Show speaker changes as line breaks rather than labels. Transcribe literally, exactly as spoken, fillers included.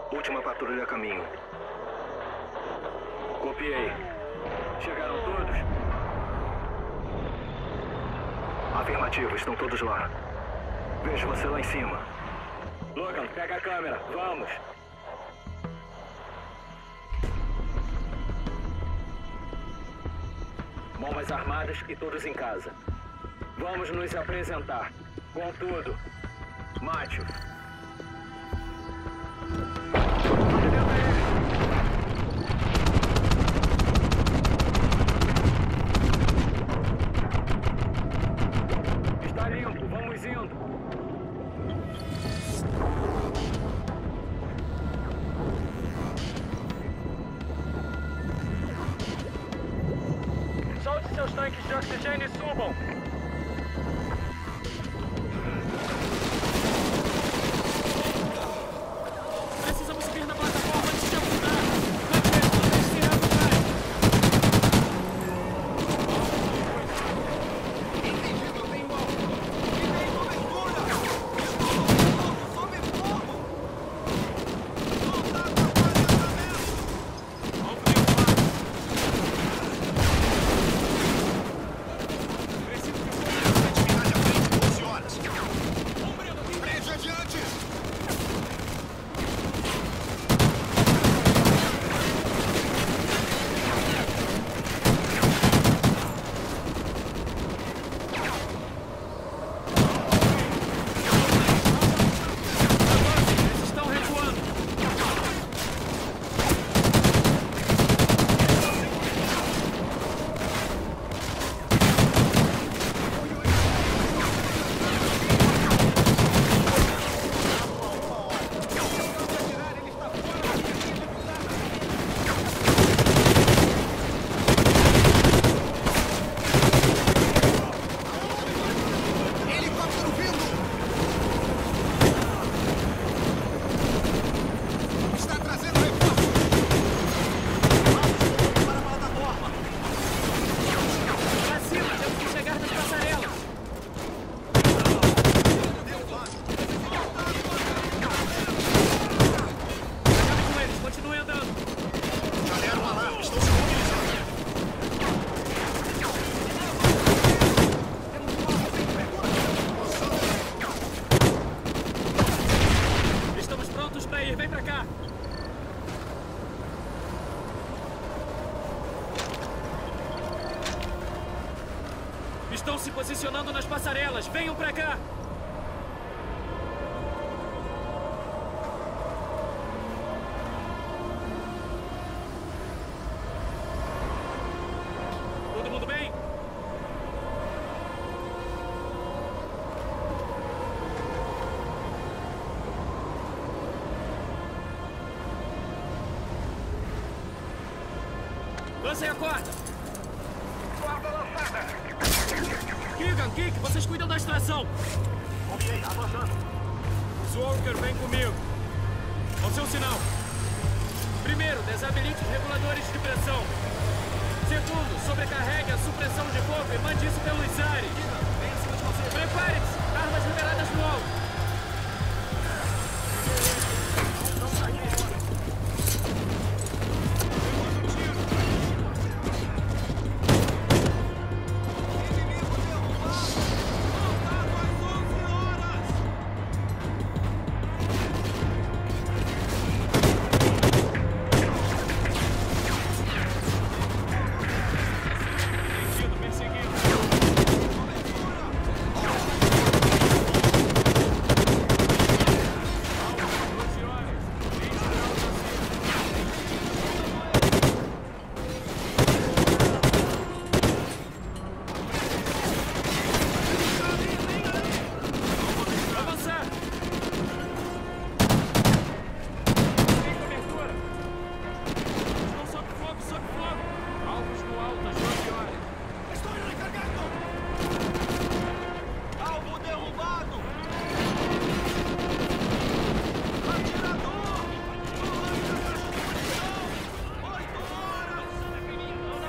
Última patrulha a caminho. Copiei. Chegaram todos? Afirmativo, estão todos lá. Vejo você lá em cima. Logan, pega a câmera. Vamos. Bombas armadas e todos em casa. Vamos nos apresentar. Com tudo. Mate-o. Está limpo, vamos indo. Solte seus tanques de oxigênio e subam. Precisamos subir na plataforma antes de afundar. Vem pra cá! Estão se posicionando nas passarelas! Venham pra cá! Todo mundo bem? Lancem a corda!
Corda lançada!
Keegan, Kik, vocês cuidam da extração!
Ok, avançando.
Walker, vem comigo. Ao seu sinal. Primeiro, desabilite os reguladores de pressão. Segundo, sobrecarregue a supressão de fogo e mande isso pelos ares. Prepare-se! Armas liberadas no alto.